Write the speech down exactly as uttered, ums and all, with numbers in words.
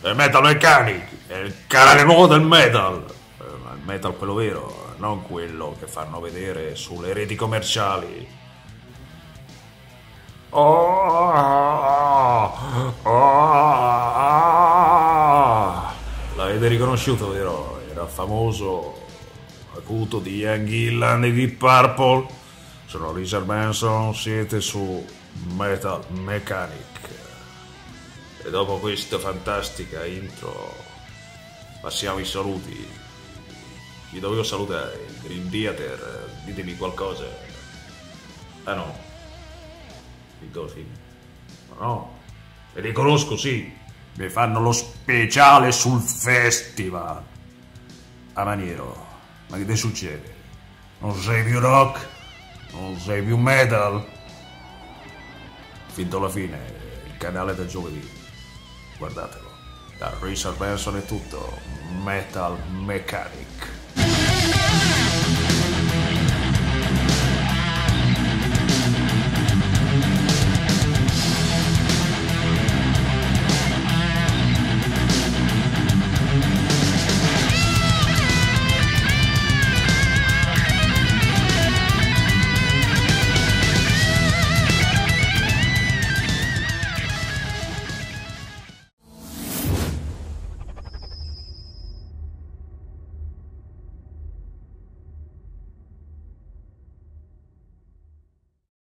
è Metal Mechanic, è il canale nuovo del metal. Eh, ma il metal quello vero, non quello che fanno vedere sulle reti commerciali. Oh, oh, l'avete riconosciuto, vero? Era il famoso acuto di Ian Gillan e Deep Purple. Sono Richard Benson, siete su Metal Mechanic. E dopo questa fantastica intro passiamo ai saluti. Chi dovevo salutare? Il Green Theater, ditemi qualcosa. Ah no, il Dolphin. No, li riconosco, sì. Mi fanno lo speciale sul festival. A Maniero, ma che ti succede? Non sei più rock? Non sei più metal? Finito alla fine, il canale del giovedì. Guardatelo. Da Richard Benson è tutto. Metal Mechanic.